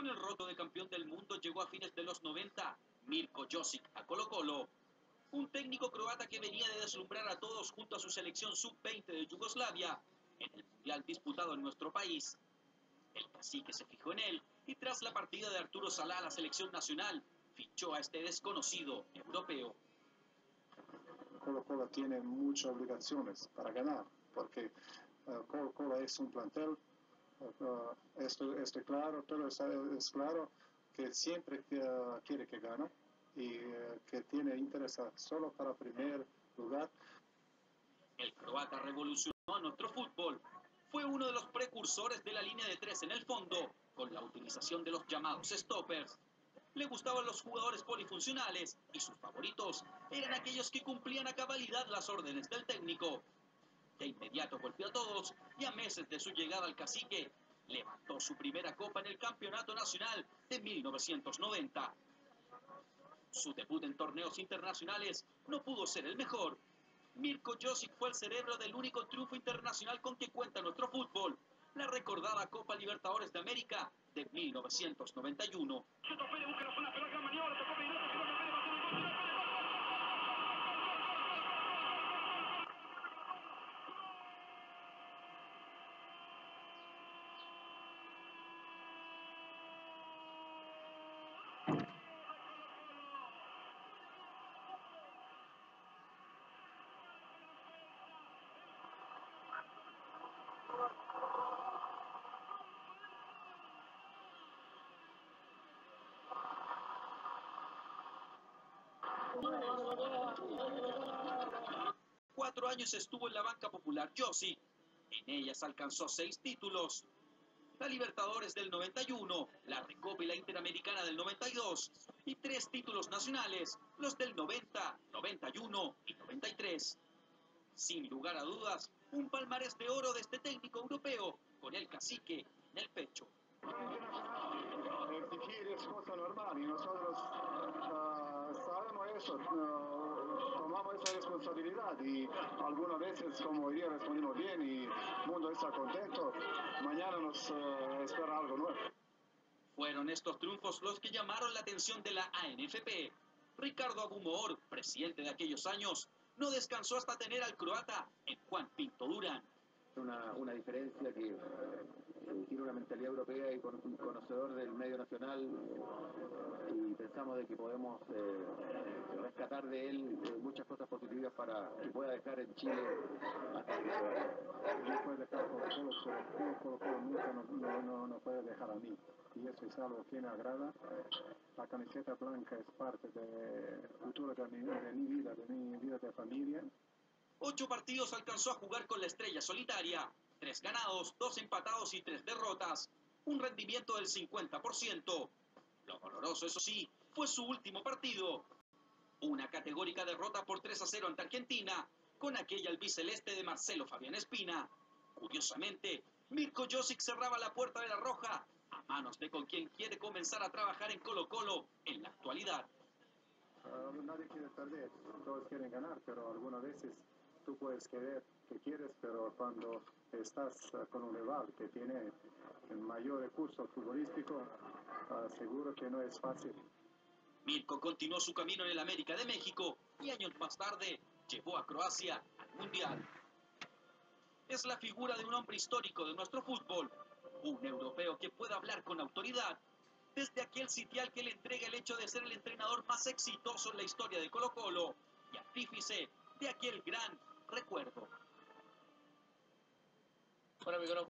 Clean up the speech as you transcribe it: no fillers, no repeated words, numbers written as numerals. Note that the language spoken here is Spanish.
Con el roto de campeón del mundo llegó a fines de los 90 Mirko Josic a Colo-Colo, un técnico croata que venía de deslumbrar a todos junto a su selección sub-20 de Yugoslavia en el mundial disputado en nuestro país. El cacique se fijó en él y tras la partida de Arturo Salá a la selección nacional, fichó a este desconocido europeo. Colo-Colo tiene muchas obligaciones para ganar, porque Colo-Colo es un plantel, esto claro, todo es claro, que siempre quiere que gane y que tiene interés solo para primer lugar. El croata revolucionó a nuestro fútbol. Fue uno de los precursores de la línea de tres en el fondo, con la utilización de los llamados stoppers. Le gustaban los jugadores polifuncionales y sus favoritos eran aquellos que cumplían a cabalidad las órdenes del técnico. De inmediato golpeó a todos y a meses de su llegada al cacique, levantó su primera copa en el Campeonato Nacional de 1990. Su debut en torneos internacionales no pudo ser el mejor. Mirko Josic fue el cerebro del único triunfo internacional con que cuenta nuestro fútbol, la recordada Copa Libertadores de América de 1991. Cuatro años estuvo en la banca popular Josic. En ellas alcanzó 6 títulos. La Libertadores del 91, la Recopa y la Interamericana del 92 y 3 títulos nacionales, los del 90, 91 y 93. Sin lugar a dudas, un palmarés de oro de este técnico europeo, con el cacique en el pecho. Exigir es cosa normal y nosotros sabemos eso, tomamos esa responsabilidad y algunas veces, como hoy día, respondimos bien y el mundo está contento, mañana nos espera algo nuevo. Fueron estos triunfos los que llamaron la atención de la ANFP. Ricardo Abumoor, presidente de aquellos años, no descansó hasta tener al croata en Juan Pinto Durán. Una diferencia que tiene una mentalidad europea y un conocedor del medio nacional, y pensamos de que podemos rescatar de él muchas cosas positivas para que pueda dejar en Chile hasta que pueda. No puede dejar Colo-Colo nunca no puede dejar a mí y eso es algo que me agrada. La camiseta blanca es parte del futuro de mi vida de familia. 8 partidos alcanzó a jugar con la estrella solitaria, 3 ganados, 2 empatados y 3 derrotas, un rendimiento del 50%. Lo doloroso, eso sí, fue su último partido. Una categórica derrota por 3-0 ante Argentina, con aquella albiceleste de Marcelo Fabián Espina. Curiosamente, Mirko Josic cerraba la puerta de la Roja a manos de con quien quiere comenzar a trabajar en Colo-Colo en la actualidad. Nadie quiere perder, todos quieren ganar, pero algunas veces tú puedes querer que quieres, pero cuando estás con un rival que tiene el mayor recurso futbolístico, seguro que no es fácil. Mirko continuó su camino en el América de México y años más tarde llevó a Croacia al Mundial. Es la figura de un hombre histórico de nuestro fútbol, un europeo que pueda hablar con autoridad, desde aquel sitial que le entrega el hecho de ser el entrenador más exitoso en la historia de Colo-Colo y artífice de aquel gran recuerdo. Bueno,